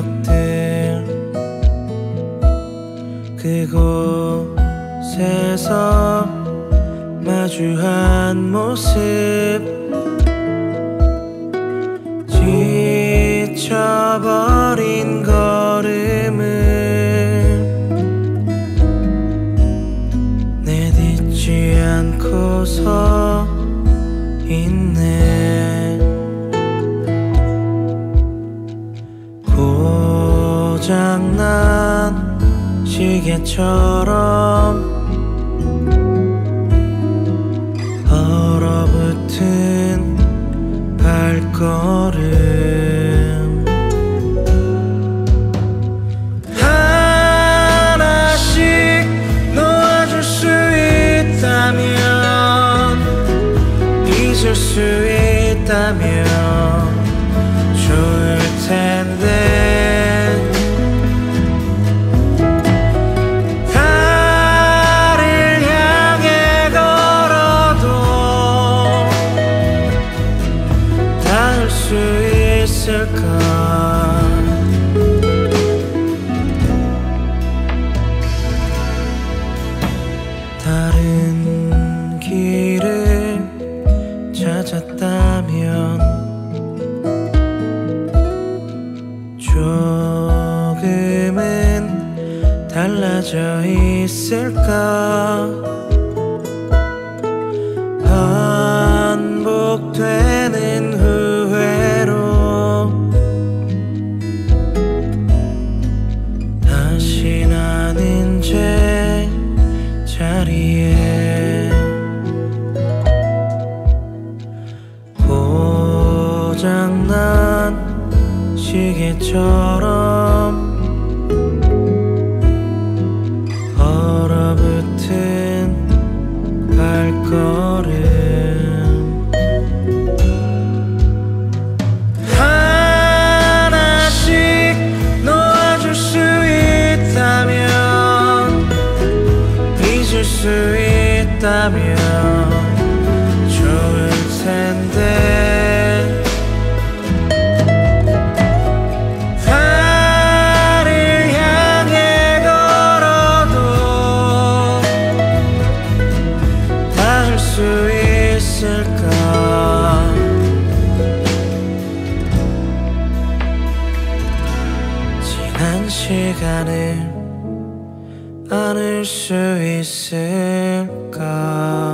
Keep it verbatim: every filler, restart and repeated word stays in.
기억들 그곳에서 마주한 모습 지쳐버린 걸음을 내딛지 않고서 있네. 고장난 시계처럼 얼어붙은 발걸음 하나씩 놓아줄 수 있다면, 잊을 수 있다면 좋을 텐데. 달을 향해 걸어도 닿을 수 있을까? 다른 길을 찾았다면 조금은 달라져 있을까? 반복되는 후회로 다시 나는 제 자리에 고장난 시계처럼 얼어붙은 발걸음 하나씩 놓아줄 수 있다면, 잊을 수 있다면 좋을 텐데. 수 있을까? 지난 시간을 안을 수 있을까?